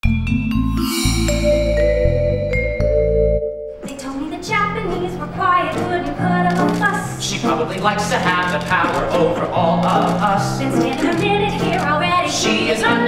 They told me the Japanese were quiet, wouldn't put up a fuss. She probably likes to have the power over all of us. Been spending a minute here already. She is